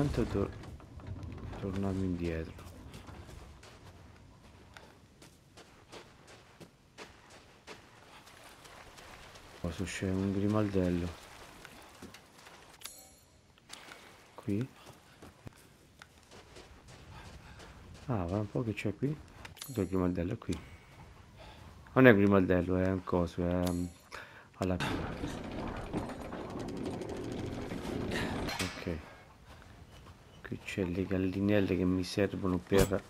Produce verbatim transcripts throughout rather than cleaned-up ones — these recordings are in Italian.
momento tor torniamo indietro. Cosa c'è? Un grimaldello. Qui. Ah, va un po' che c'è qui. Cos'è il grimaldello? È qui. Non è un grimaldello, è un coso, è um, alla ok. Qui c'è le gallinelle che mi servono per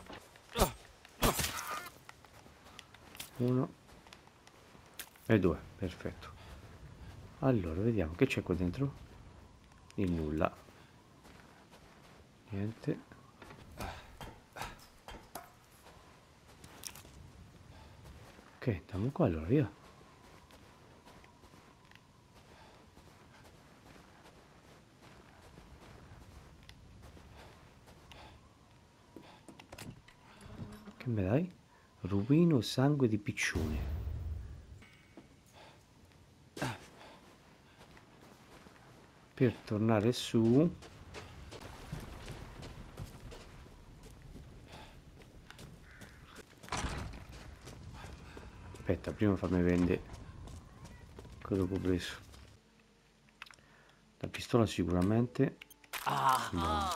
uno e due, perfetto. Allora, vediamo che c'è qua dentro. Il nulla. Niente. Ok, andiamo qua allora, via. Che me dai? Rubino sangue di piccione. Per tornare su. Aspetta, prima fammi vedere quello che ho preso. La pistola sicuramente. No.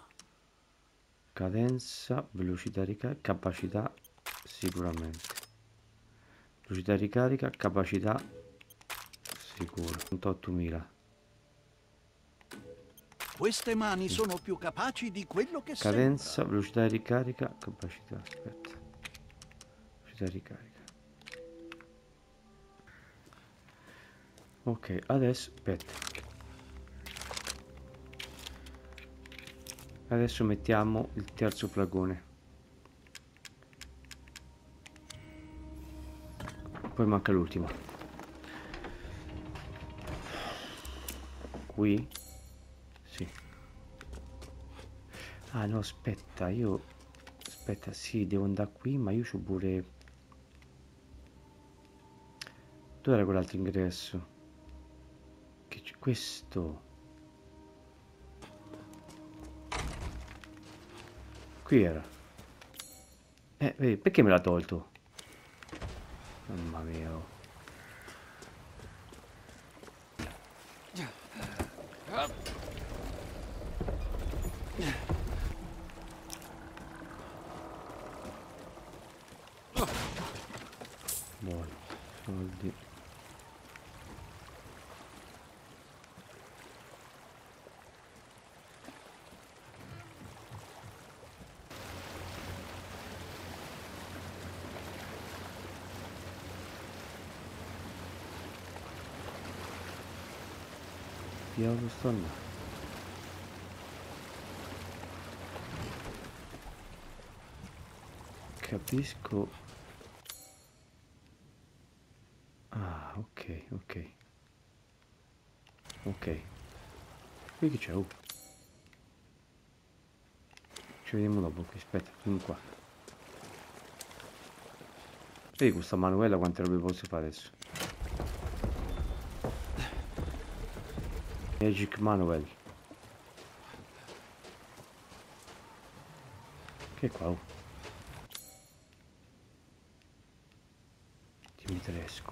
Cadenza, velocità ricarica, capacità sicuramente. Velocità ricarica, capacità sicuro. ottomila. Queste mani sono più capaci di quello che Cadenza, sembra. velocità di ricarica, capacità, aspetta. Velocità di ricarica. Ok, adesso, aspetta. Adesso mettiamo il terzo flacone. Poi manca l'ultimo. Qui? Sì. Ah no, aspetta, io... Aspetta, sì, devo andare qui, ma io c'ho pure... Dov'era quell'altro ingresso? Che c'è questo? Qui era. Eh, vedi, perché me l'ha tolto? Mamma mia. Oh. Buono, soldi. Diavolo sto andando. Capisco. Ah, ok, ok. Ok. Qui che c'è? Oh. Ci vediamo dopo qui, aspetta, vieni qua. Vedi questa manuela quante robe posso fare adesso? Magic Manuel. Che è qua? Oh. Dimitrescu.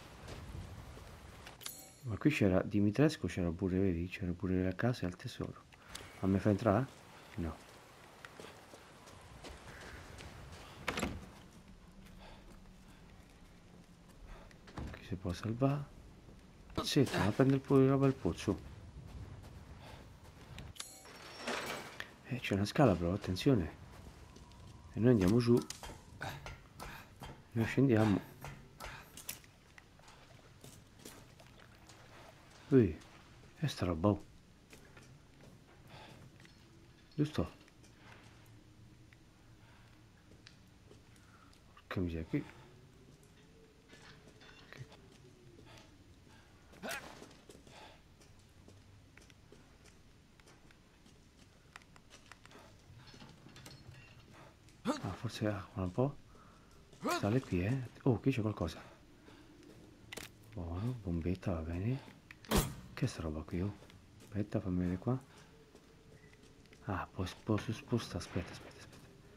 Ma qui c'era Dimitrescu, c'era pure, vedi? C'era pure la casa e il tesoro. Ma mi fa entrare? No. Qui si può salvare. Setta, ma prende il pure roba al pozzo. Eh, c'è una scala però, attenzione. E noi andiamo giù. Noi scendiamo. Ui, e sta roba. Oh. Giusto? Porca miseria, qui. Che... Ah, forse acqua un po'. Sale qui, eh. Oh, qui c'è qualcosa. Buono, bombetta, va bene. Che sta roba qui, oh. Aspetta, fammi vedere qua. Ah, poi sposta, sposta, aspetta, aspetta, aspetta.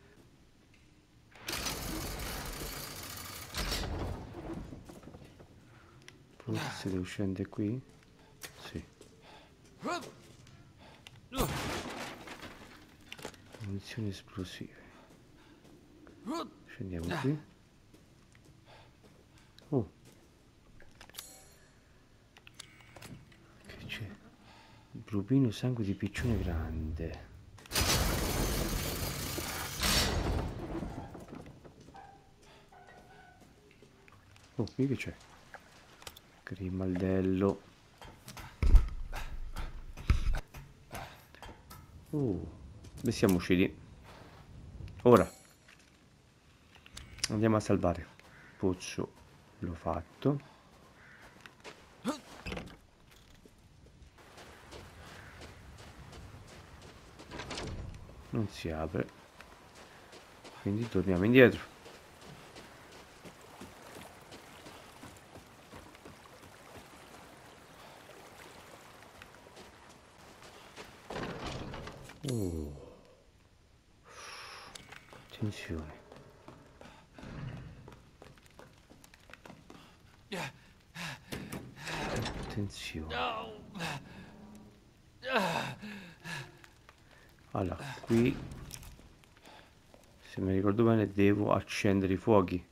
Forse devo scendere qui? Sì. Munizioni esplosive. Scendiamo qui. Oh. Che c'è? Brupino sangue di piccione grande. Oh, qui che c'è? Grimaldello. Oh, beh, siamo usciti. Ora andiamo a salvare. Pozzo l'ho fatto. Non si apre. Quindi torniamo indietro. Oh. Attenzione. Attenzione. Allora, qui, se mi ricordo bene, devo accendere i fuochi.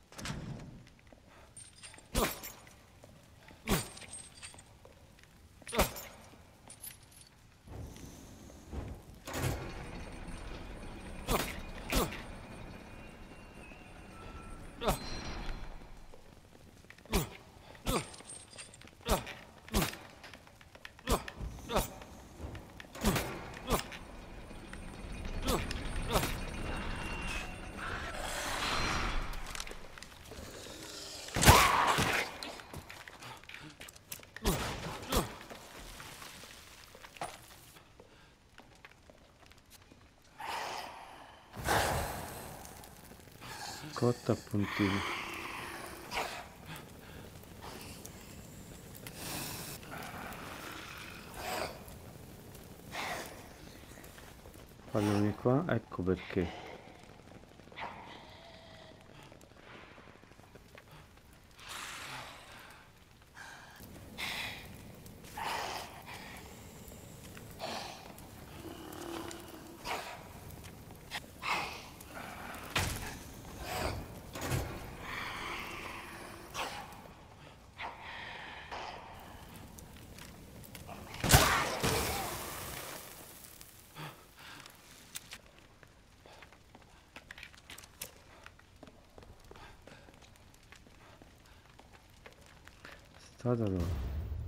Cotta a puntini. Palloni qua, ecco perché. Strada loro.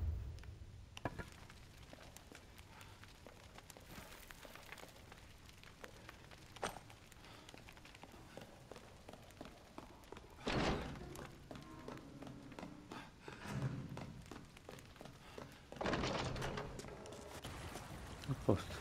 A posto.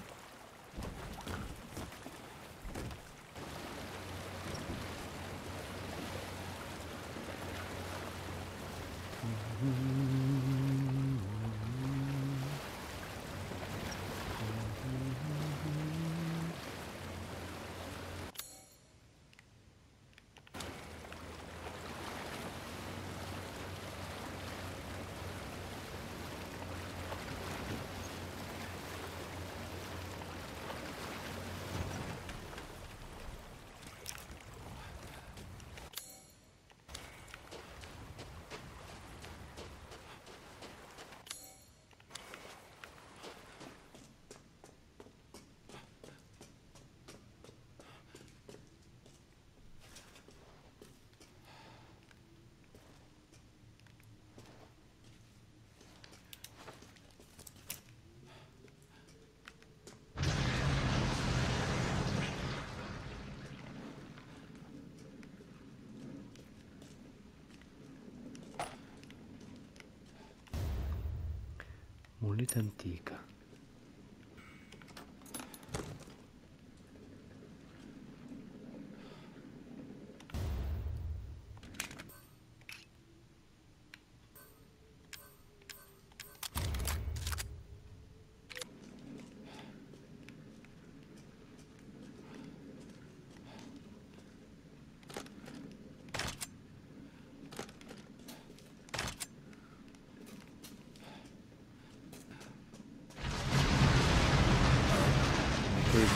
Moneta antica.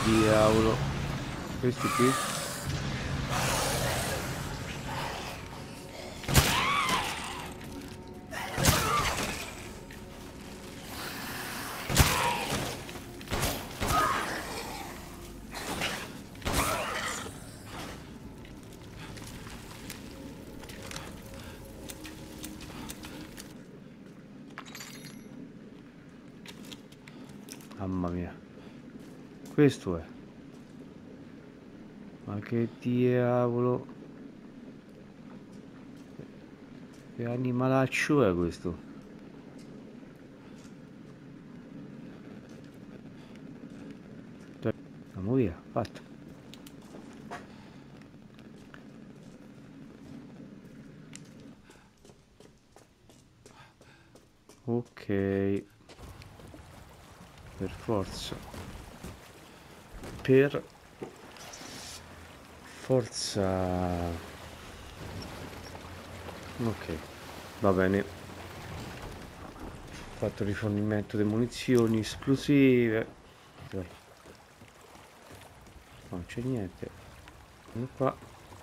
diavolo. Questi qui. Mamma mia. Questo è. Ma che diavolo. Che animalaccio è questo? Andiamo via, fatto. Ok. Per forza. Per forza. Ok, va bene. Ho fatto rifornimento di munizioni esplosive. Dai. Non c'è niente. Andiamo qua.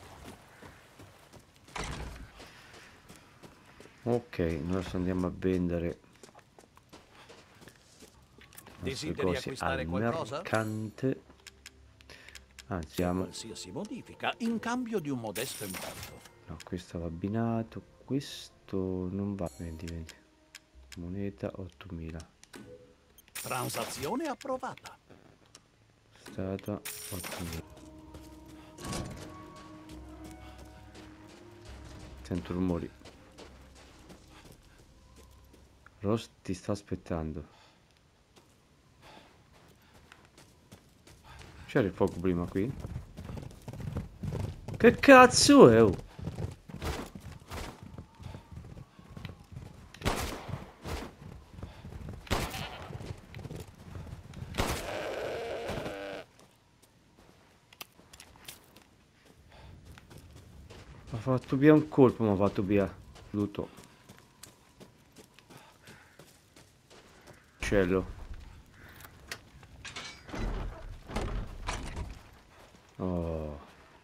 Ok, adesso andiamo a vendere le nostre Desideri cose acquistare al qualcosa? mercante. Anzi, Per andiamo. qualsiasi modifica, in cambio di un modesto importo. No, questo va abbinato. Questo non va. Vendi, vendi. Moneta ottomila. Transazione approvata. Statua ottomila. Sento rumori. Ross ti sta aspettando. C'era il fuoco prima qui? Che cazzo è? Oh? Mi ha fatto via un colpo, mi ha fatto via tutto. Cielo. Oh.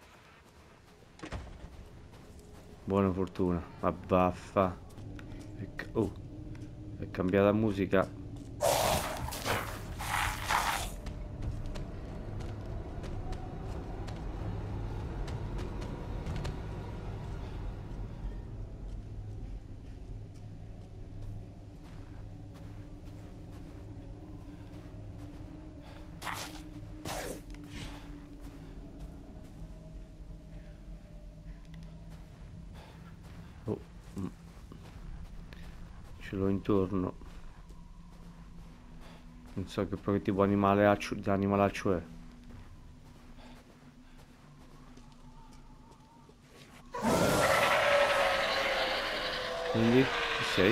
Buona fortuna. Ma baffa. Oh. È cambiata musica. Oh. Mm. Ce l'ho intorno. Non so che proprio tipo animalaccio, di animalaccio è. Quindi, chi sei?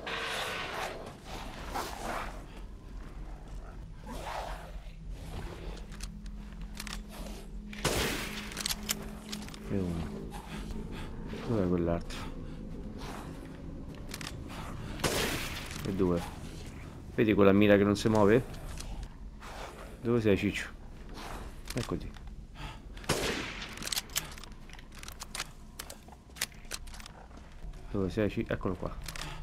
E uno. Dov'è quell'altro? E due. Vedi quella mira che non si muove? Dove sei, Ciccio? Eccoti. Dove sei, Ciccio? Eccolo qua.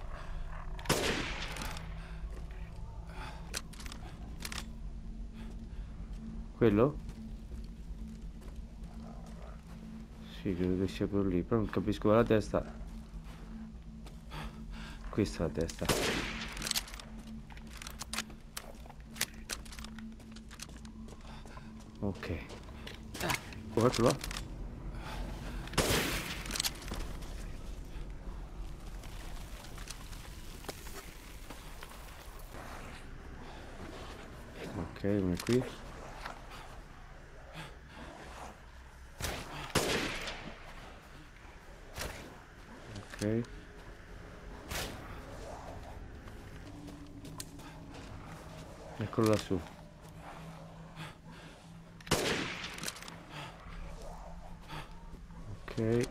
Quello? Sì, credo che sia quello lì, però non capisco la testa. Questa è la testa. Ok. Oh, eccolo là. Ok, uno è qui. Ok. Eccolo lassù. Ok.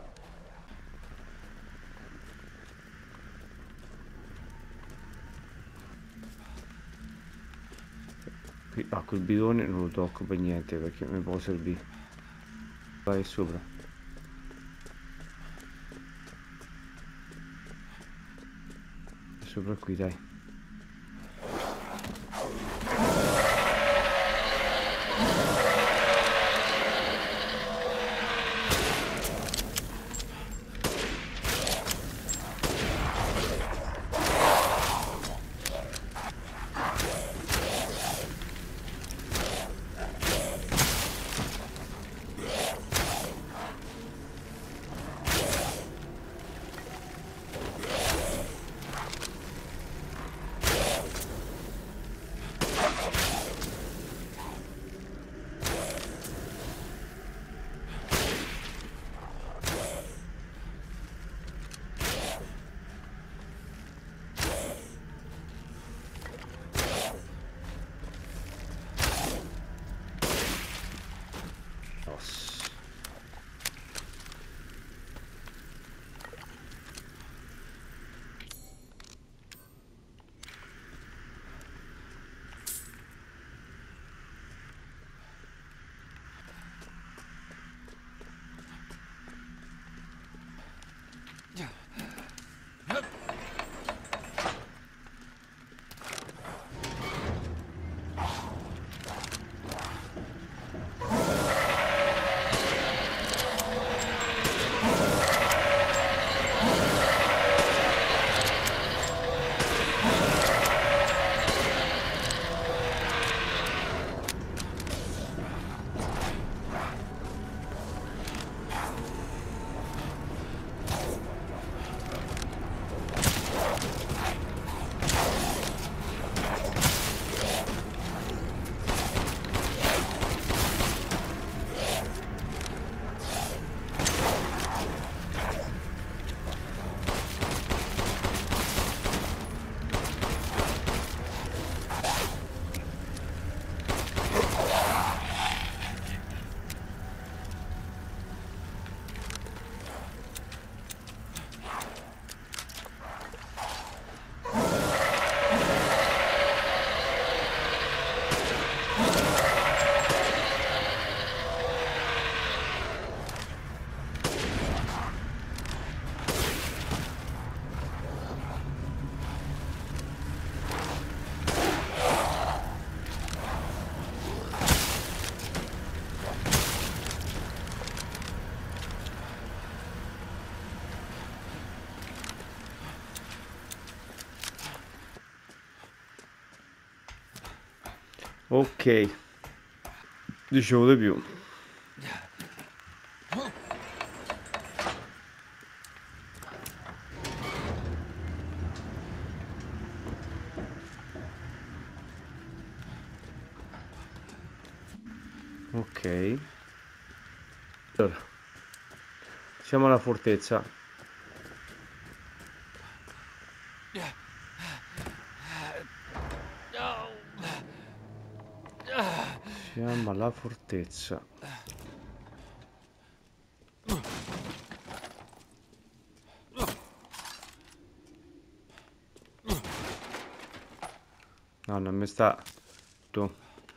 Qui qui, ah, quel bidone non lo tocco per niente perché mi può servire. Vai sopra. Sopra qui, dai. Ok, dicevo di più. Ok, allora siamo alla fortezza. Siamo alla fortezza. No, non mi sta tu.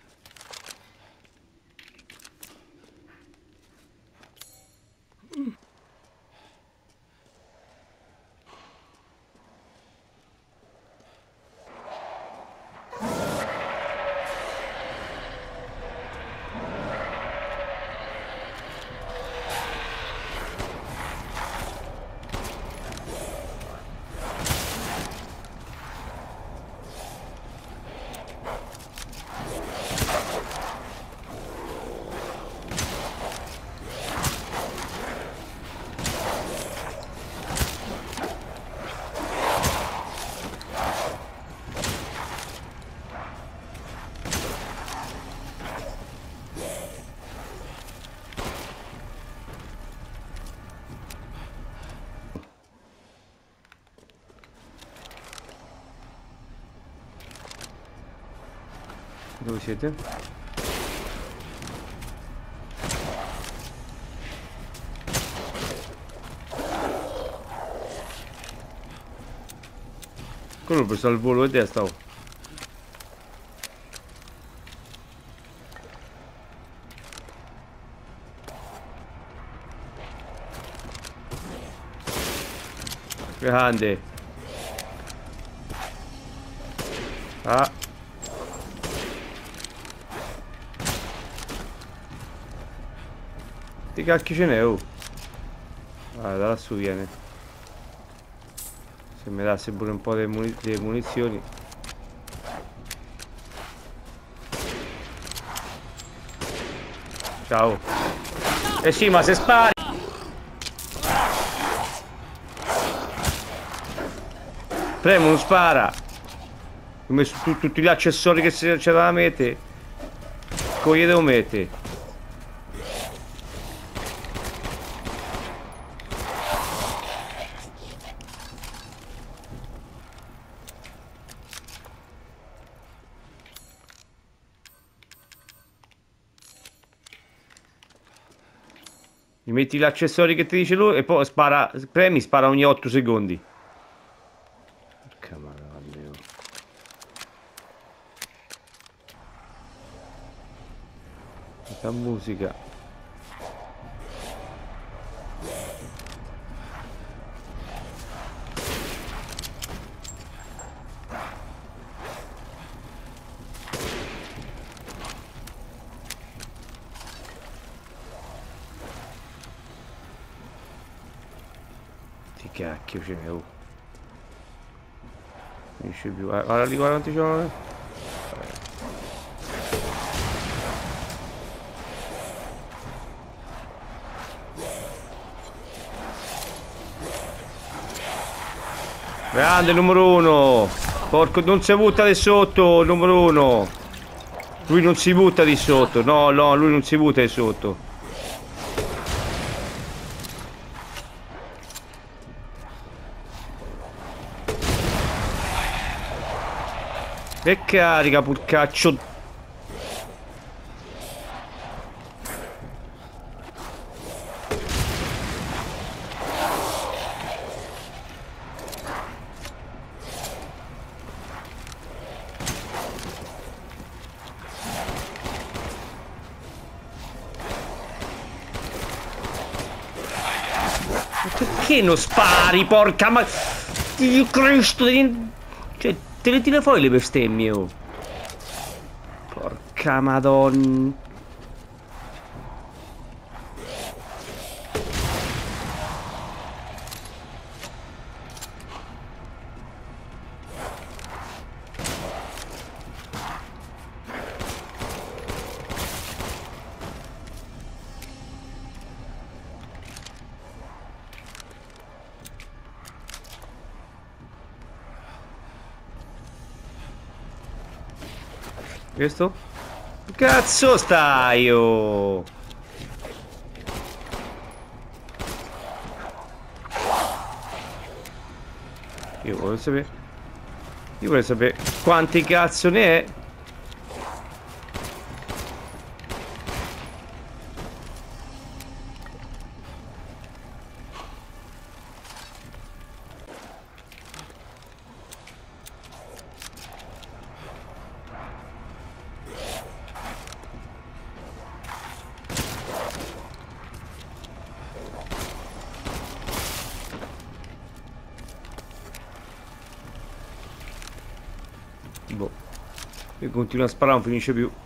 Dove siete? Quello ho preso al volo di testa. Oh. Grande. Ah. Che cacchio ce n'è, oh? Ah, da lassù viene. Se mi dasse pure un po' di muni munizioni. Ciao. Eh sì, ma se spari. Premo, non spara. Ho messo tu, tutti gli accessori che c'è da mettere. Come gli devo mettere? Gli metti gli accessori che ti dice lui e poi spara. Premi, spara ogni otto secondi. Porca madonna. Questa musica. Che cacchio ce n'è, oh. Finisce più. Guarda lì, guarda quanti ci sono. Grande numero uno. Porco, non si butta di sotto, numero uno. Lui non si butta di sotto. No, no, lui non si butta di sotto. E carica, purcaccio. Perché non spari, porca ma... Dio Cristo, cioè, te le tira fuori le bestemmie, oh. Porca madonna. Questo? Cazzo stai, oh? Io voglio sapere. Io voglio sapere quanti cazzo ne è. Boh. E continua a sparare, non finisce più.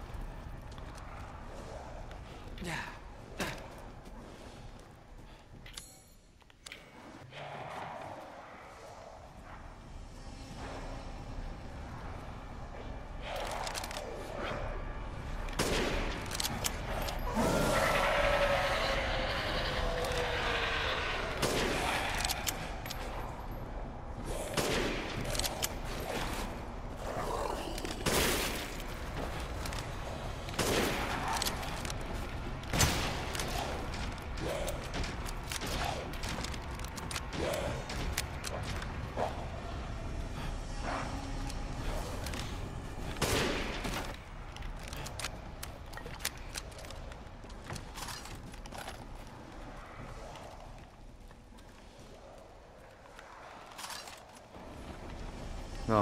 No.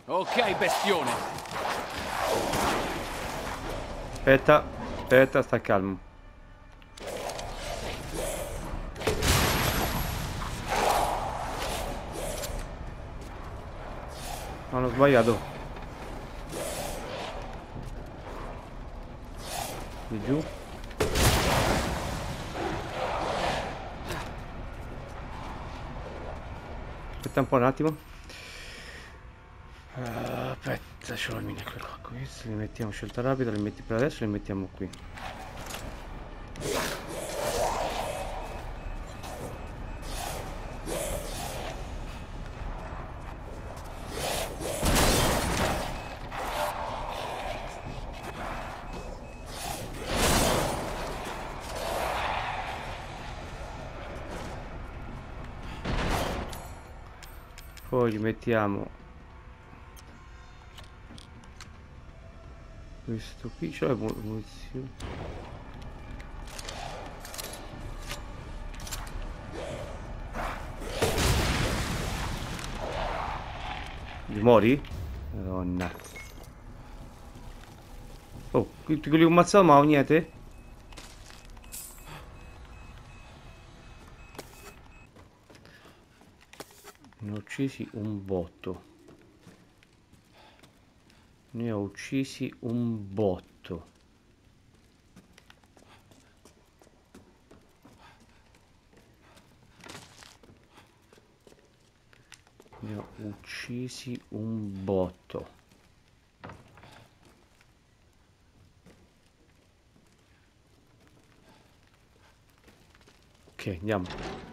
Ok, bestione. Aspetta, aspetta, sta calmo. Non ho sbagliato. Di giù. Aspetta un po' un attimo. Uh, aspetta, ce l'ho il mini qua. Questi li mettiamo scelta rapida, li metti per adesso, li mettiamo qui. Poi gli mettiamo questo qui, c'è le munizioni. Gli muori? Madonna. Oh, tutti quelli che ho ammazzato ma ho niente? Ne ho uccisi un botto. Ne ho uccisi un botto. Ne ho uccisi un botto. Ok, andiamo.